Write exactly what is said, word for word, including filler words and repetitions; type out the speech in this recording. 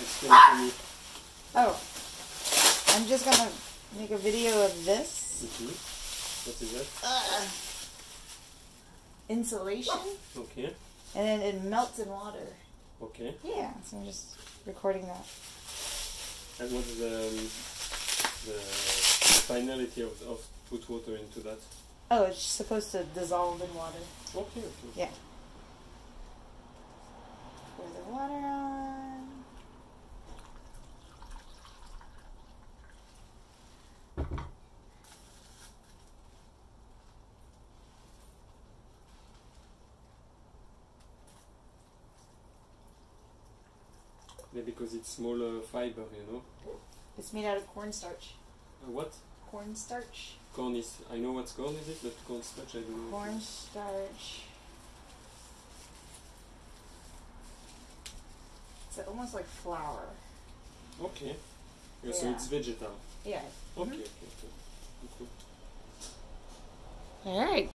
Explain it to me. Oh, I'm just gonna make a video of this. Mm-hmm. What is that? Uh, insulation. Okay. And then it melts in water. Okay. Yeah, so I'm just recording that. And what is the, um, the finality of, of put water into that? Oh, it's supposed to dissolve in water. Okay, okay. Yeah. Pour the water on. Maybe because it's smaller fiber, you know? It's made out of cornstarch. Uh, what? Cornstarch. Corn is, I know what corn is it, but cornstarch I don't know. Cornstarch. It's almost like flour. Okay. Yeah, so Yeah. it's vegetal. Yeah. Okay, Mm-hmm. okay, okay. Okay. All right.